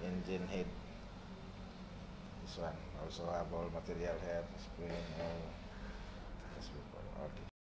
engine head. This one also have all material here, spring, all. Okay.